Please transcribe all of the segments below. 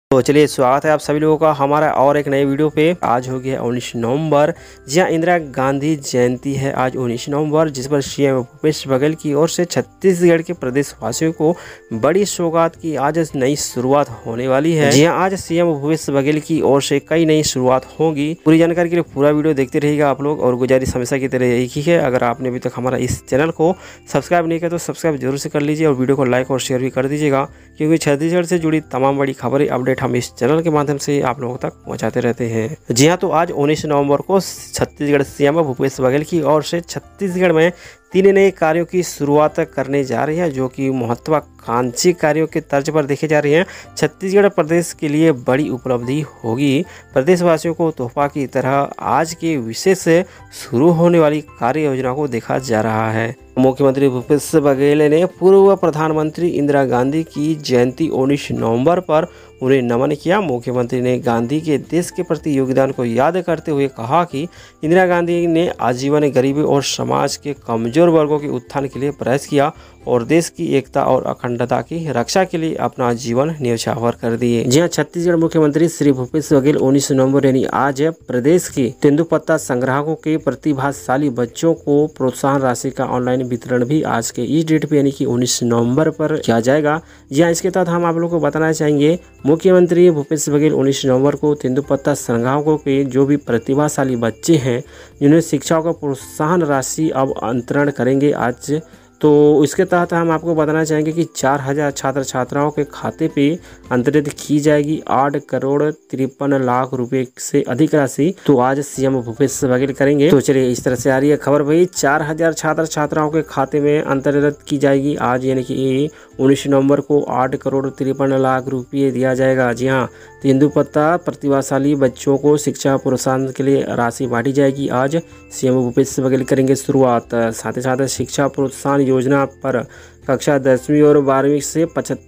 तो चलिए स्वागत है आप सभी लोगों का हमारा और एक नए वीडियो पे। आज हो गया 19 नवंबर, जहां इंदिरा गांधी जयंती है आज 19 नवंबर, जिस पर सीएम भूपेश बघेल की ओर से छत्तीसगढ़ के प्रदेशवासियों को बड़ी सौगात की आज नई शुरुआत होने वाली है। जी हां, आज सीएम भूपेश बघेल की ओर से कई नई शुरुआत होगी। पूरी जानकारी के लिए पूरा वीडियो देखते रहिएगा आप लोग। और गुजारिश हमेशा की तरह एक ही है, अगर आपने अभी तक हमारा इस चैनल को सब्सक्राइब नहीं किया तो सब्सक्राइब जरूर से कर लीजिए और वीडियो को लाइक और शेयर भी कर दीजिएगा, क्योंकि छत्तीसगढ़ से जुड़ी तमाम बड़ी खबरें अपडेट हम इस चैनल के माध्यम से आप लोगों तक पहुंचाते रहते हैं। जी हां, तो आज 19 नवंबर को छत्तीसगढ़ सीएम भूपेश बघेल की ओर से छत्तीसगढ़ में 3 नए कार्यों की शुरुआत करने जा रही है, जो कि महत्वाकांक्षी कार्यों के तर्ज पर देखे जा रहे हैं। छत्तीसगढ़ प्रदेश के लिए बड़ी उपलब्धि होगी। प्रदेशवासियों को तोहफा की तरह आज के विशेष से शुरू होने वाली कार्य योजना को देखा जा रहा है। मुख्यमंत्री भूपेश बघेल ने पूर्व प्रधानमंत्री इंदिरा गांधी की जयंती 19 नवंबर पर उन्हें नमन किया। मुख्यमंत्री ने गांधी के देश के प्रति योगदान को याद करते हुए कहा कि इंदिरा गांधी ने आजीवन गरीबी और समाज के कमजोर वर्गों के उत्थान के लिए प्रयास किया और देश की एकता और अखंडता की रक्षा के लिए अपना जीवन न्यौछावर कर दिए। जी हां, छत्तीसगढ़ मुख्यमंत्री श्री भूपेश बघेल 19 नवंबर यानी आज प्रदेश के तेंदुपत्ता संग्राहकों के प्रतिभाशाली बच्चों को प्रोत्साहन राशि का ऑनलाइन वितरण भी आज के इस डेट पे यानी कि 19 नवंबर पर किया जाएगा। जी हां, इसके तहत हम आप लोगों को बताना चाहेंगे, मुख्यमंत्री भूपेश बघेल 19 नवंबर को तेंदुपत्ता संग्राहकों के जो भी प्रतिभाशाली बच्चे हैं जिन्हें शिक्षा का प्रोत्साहन राशि अब अंतरण करेंगे आज। तो इसके तहत हम आपको बताना चाहेंगे कि 4000 छात्र छात्राओं के खाते पे अंतरित की जाएगी 8 करोड़ 53 लाख रुपए से अधिक राशि। तो आज सीएम भूपेश बघेल करेंगे। तो चलिए, इस तरह से आ रही है खबर भाई। 4000 छात्र छात्राओं के खाते में अंतरित की जाएगी आज, यानी कि 19 नवंबर को 8 करोड़ 53 लाख रुपये दिया जाएगा। जी हाँ, तेंदुपत्ता प्रतिभाशाली बच्चों को शिक्षा प्रोत्साहन के लिए राशि बांटी जाएगी। आज सीएम भूपेश बघेल करेंगे शुरुआत। साथ ही साथ शिक्षा प्रोत्साहन योजना पर कक्षा 10वीं और 12वीं से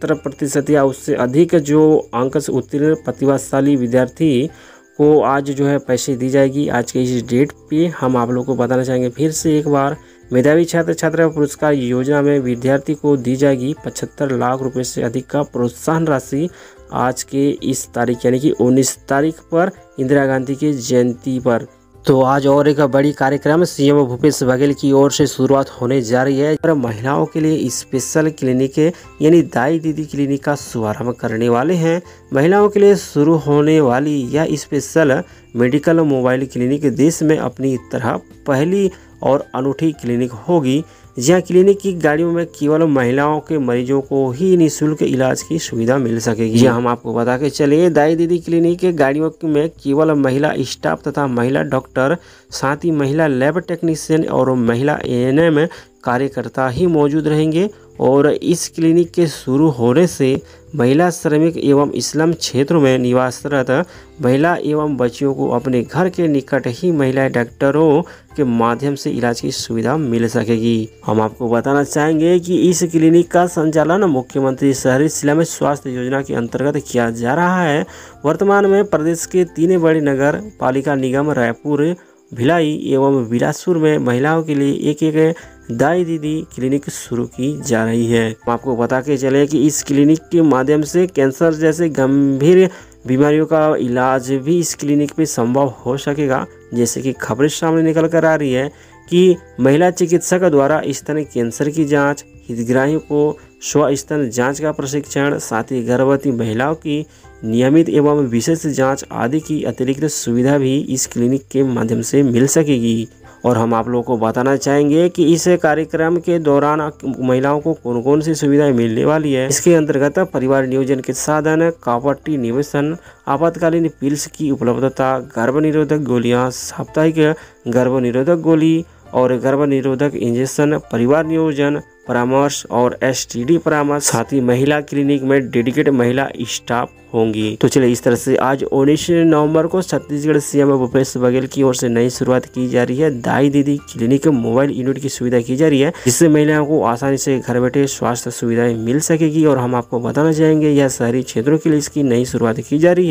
75% या उससे अधिक जो अंक से उत्तीर्ण प्रतिभाशाली विद्यार्थी को आज जो है पैसे दी जाएगी। आज के इस डेट पे हम आप लोगों को बताना चाहेंगे फिर से एक बार, मेधावी छात्र छात्रा पुरस्कार योजना में विद्यार्थी को दी जाएगी 75 लाख रुपए से अधिक का प्रोत्साहन राशि आज के इस तारीख यानी कि 19 तारीख पर इंदिरा गांधी की जयंती पर। तो आज और एक बड़ी कार्यक्रम सीएम भूपेश बघेल की ओर से शुरुआत होने जा रही है। पर महिलाओं के लिए स्पेशल क्लिनिक यानी दाई दीदी क्लिनिक का शुभारंभ करने वाले हैं। महिलाओं के लिए शुरू होने वाली यह स्पेशल मेडिकल मोबाइल क्लिनिक देश में अपनी तरह पहली और अनूठी क्लिनिक होगी, जहां क्लिनिक की गाड़ियों में केवल महिलाओं के मरीजों को ही निःशुल्क इलाज की सुविधा मिल सकेगी। हम आपको बता के चले, दाई दीदी क्लिनिक के गाड़ियों में केवल महिला स्टाफ तथा महिला डॉक्टर, साथ ही महिला लैब टेक्नीशियन और महिला एएनएम कार्यकर्ता ही मौजूद रहेंगे। और इस क्लिनिक के शुरू होने से महिला श्रमिक एवं स्लम क्षेत्रों में निवासरत महिला एवं बच्चियों को अपने घर के निकट ही महिला डॉक्टरों के माध्यम से इलाज की सुविधा मिल सकेगी। हम आपको बताना चाहेंगे कि इस क्लिनिक का संचालन मुख्यमंत्री शहरी स्लम स्वास्थ्य योजना के अंतर्गत किया जा रहा है। वर्तमान में प्रदेश के 3 बड़े नगर पालिका निगम रायपुर, भिलाई एवं बिलासपुर में महिलाओं के लिए एक एक दाई दीदी क्लिनिक शुरू की जा रही है। हम आपको बता के चले कि इस क्लिनिक के माध्यम से कैंसर जैसे गंभीर बीमारियों का इलाज भी इस क्लिनिक में संभव हो सकेगा। जैसे कि खबरें सामने निकल कर आ रही है कि महिला चिकित्सक द्वारा स्तन कैंसर की जांच, हितग्राहियों को स्व-स्तन जांच का प्रशिक्षण, साथ ही गर्भवती महिलाओं की नियमित एवं विशेष जांच आदि की अतिरिक्त सुविधा भी इस क्लिनिक के माध्यम से मिल सकेगी। और हम आप लोगों को बताना चाहेंगे कि इस कार्यक्रम के दौरान महिलाओं को कौन कौन सी सुविधाएं मिलने वाली है। इसके अंतर्गत परिवार नियोजन के साधन, कॉपर्टी निवेशन, आपातकालीन पिल्स की उपलब्धता, गर्भ निरोधक गोलियां, साप्ताहिक गर्भ निरोधक गोली और गर्भ निरोधक इंजेक्शन, परिवार नियोजन परामर्श और एसटीडी परामर्श, साथ ही महिला क्लिनिक में डेडिकेटेड महिला स्टाफ होंगी। तो चलिए, इस तरह से आज 19 नवंबर को छत्तीसगढ़ सीएम भूपेश बघेल की ओर से नई शुरुआत की जा रही है। दाई दीदी क्लिनिक मोबाइल यूनिट की सुविधा की जा रही है, जिससे महिलाओं को आसानी से घर बैठे स्वास्थ्य सुविधाएं मिल सकेगी। और हम आपको बताना चाहेंगे, यह शहरी क्षेत्रों के लिए इसकी नई शुरुआत की जा रही है।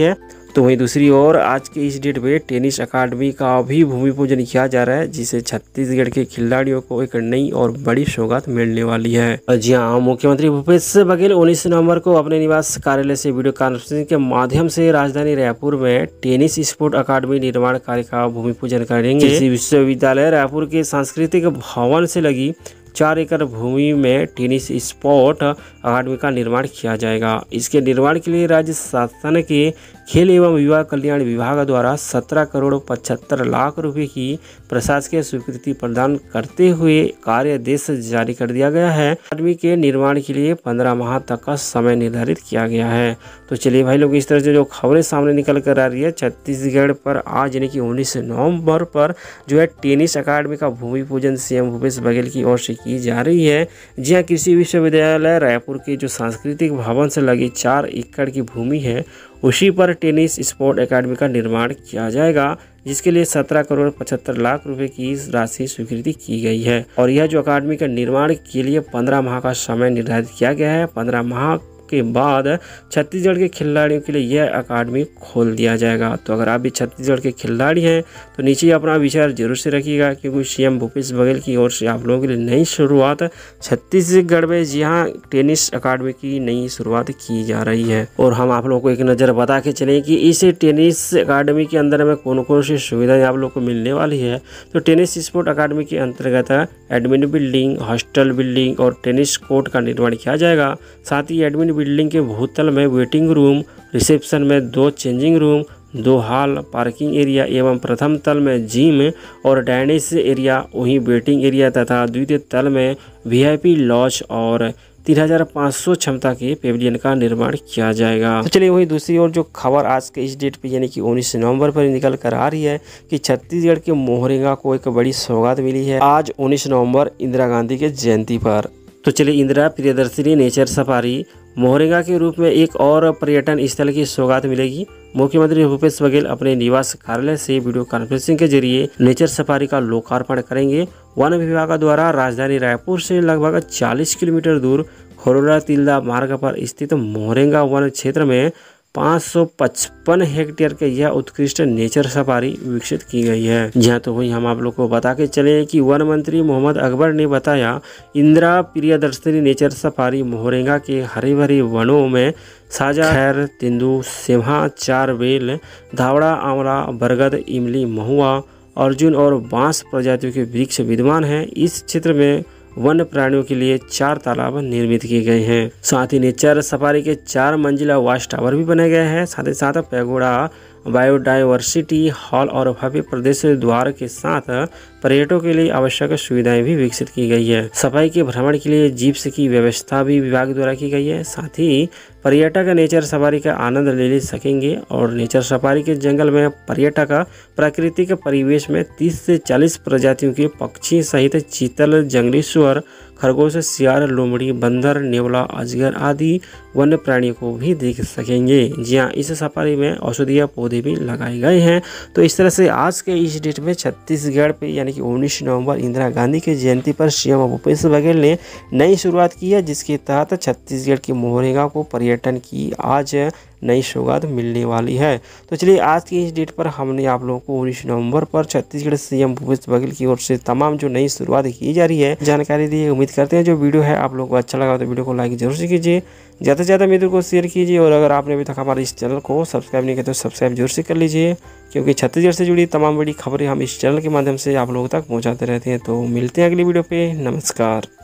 तो वहीं दूसरी ओर आज के इस डेट पे टेनिस अकादमी का भी भूमि पूजन किया जा रहा है, जिसे छत्तीसगढ़ के खिलाड़ियों को एक नई और बड़ी सौगात मिलने वाली है। जी हाँ, मुख्यमंत्री भूपेश बघेल 19 नवंबर को अपने निवास कार्यालय से वीडियो कॉन्फ्रेंसिंग के माध्यम से राजधानी रायपुर में टेनिस स्पोर्ट अकादमी निर्माण कार्य का भूमि पूजन करेंगे। कृषि विश्वविद्यालय रायपुर के सांस्कृतिक भवन से लगी 4 एकड़ भूमि में टेनिस स्पोर्ट अकादमी का निर्माण किया जाएगा। इसके निर्माण के लिए राज्य शासन के खेल एवं युवा कल्याण विभाग द्वारा 17 करोड़ 75 लाख रुपए की प्रशासकीय स्वीकृति प्रदान करते हुए कार्यादेश जारी कर दिया गया है। अकादमी के निर्माण के लिए 15 माह तक का समय निर्धारित किया गया है। तो चलिए भाई लोग, इस तरह से जो खबरें सामने निकल कर आ रही है, छत्तीसगढ़ पर आज यानी कि 19 नवंबर पर जो है टेनिस अकादमी का भूमि पूजन सीएम भूपेश बघेल की ओर से की जा रही है। जी हाँ, कृषि विश्वविद्यालय रायपुर के जो सांस्कृतिक भवन से लगी 4 एकड़ की भूमि है, उसी पर टेनिस स्पोर्ट अकादमी का निर्माण किया जाएगा, जिसके लिए 17 करोड़ 75 लाख रुपए की राशि स्वीकृति की गई है। और यह जो अकादमी का निर्माण के लिए 15 माह का समय निर्धारित किया गया है। 15 माह के बाद छत्तीसगढ़ के खिलाड़ियों के लिए यह अकादमी खोल दिया जाएगा। तो अगर आप भी छत्तीसगढ़ के खिलाड़ी हैं तो नीचे अपना विचार जरूर से रखिएगा, क्योंकि सीएम भूपेश बघेल की ओर से आप लोगों के लिए नई शुरुआत छत्तीसगढ़ में जी हाँ टेनिस अकादमी की नई शुरुआत की जा रही है। और हम आप लोगों को एक नज़र बता के चलें कि इस टेनिस अकादमी के अंदर में कौन कौन सी सुविधाएं आप लोग को मिलने वाली है। तो टेनिस स्पोर्ट अकादमी के अंतर्गत एडमिन बिल्डिंग, हॉस्टल बिल्डिंग और टेनिस कोर्ट का निर्माण किया जाएगा। साथ ही एडमिन बिल्डिंग के भूतल में वेटिंग रूम, रिसेप्शन में 2 changing room, 2 hall, parking area एवं प्रथम तल में जिम और डाइनिंग एरिया, वहीं वेटिंग एरिया तथा द्वितीय तल में वीआईपी लॉज और 3500 क्षमता के पेविलियन का निर्माण किया जाएगा। तो चलिए वहीं दूसरी ओर जो खबर आज के इस डेट पे यानी कि 19 नवंबर पर निकल कर आ रही है कि छत्तीसगढ़ के मोहरेगा को एक बड़ी सौगात मिली है आज 19 नवंबर इंदिरा गांधी के जयंती पर। तो चलिए, इंदिरा प्रियदर्शनी नेचर सफारी मोहरेगा के रूप में एक और पर्यटन स्थल की सौगात मिलेगी। मुख्यमंत्री भूपेश बघेल अपने निवास कार्यालय से वीडियो कॉन्फ्रेंसिंग के जरिए नेचर सफारी का लोकार्पण करेंगे। वन विभाग द्वारा राजधानी रायपुर से लगभग 40 किलोमीटर दूर खरोरा तिल्दा मार्ग पर स्थित मोहरेगा वन क्षेत्र में 555 हेक्टेयर के यह उत्कृष्ट नेचर सफारी विकसित की गई है। जहाँ तो वही हम आप लोग को बता के चले कि वन मंत्री मोहम्मद अकबर ने बताया, इंदिरा प्रियदर्शनी नेचर सफारी मोहरेगा के हरे भरे वनों में साजा, खैर, तेंदू, सेम्हा, 4 बेल, धावड़ा, आंवला, बरगद, इमली, महुआ, अर्जुन और बांस प्रजातियों के वृक्ष विद्यमान हैं। इस क्षेत्र में वन्य प्राणियों के लिए 4 तालाब निर्मित किए गए हैं। साथ ही नेचर सफारी के 4 मंजिला वॉच टावर भी बनाए गए हैं। साथ ही साथ पैगोडा, बायोडाइवर्सिटी हॉल और भव्य प्रदेश द्वार के साथ पर्यटकों के लिए आवश्यक सुविधाएं भी विकसित की गई है। सफाई के भ्रमण के लिए जीप्स की व्यवस्था भी विभाग द्वारा की गई है। साथ ही पर्यटक नेचर सफारी का आनंद ले सकेंगे और नेचर सफारी के जंगल में पर्यटक प्राकृतिक परिवेश में 30 से 40 प्रजातियों के पक्षी सहित चीतल, जंगली सुअर, खरगोश, सियार, लोमड़ी, बंदर, नेवला, अजगर आदि वन्य प्राणियों को भी देख सकेंगे। जी हाँ, इस सफारी में औषधीय पौधे भी लगाए गए हैं। तो इस तरह से आज के इस डेट में छत्तीसगढ़ पे यानी कि 19 नवंबर इंदिरा गांधी की जयंती पर सीएम भूपेश बघेल ने नई शुरुआत की है, जिसके तहत छत्तीसगढ़ के मोहरेगा को पर्यटन की आज नई सौगात मिलने वाली है। तो चलिए, आज की इस डेट पर हमने आप लोगों को 19 नवंबर पर छत्तीसगढ़ सीएम भूपेश बघेल की ओर से तमाम जो नई शुरुआत की जा रही है जानकारी दी। उम्मीद करते हैं जो वीडियो है आप लोगों को अच्छा लगा तो वीडियो को लाइक जरूर से कीजिए, ज़्यादा से ज़्यादा मित्रों को शेयर कीजिए और अगर आपने अभी तक हमारे इस चैनल को सब्सक्राइब नहीं किया तो सब्सक्राइब जरूर से कर लीजिए, क्योंकि छत्तीसगढ़ से जुड़ी तमाम बड़ी खबरें हम इस चैनल के माध्यम से आप लोगों तक पहुँचाते रहते हैं। तो मिलते हैं अगली वीडियो पे। नमस्कार।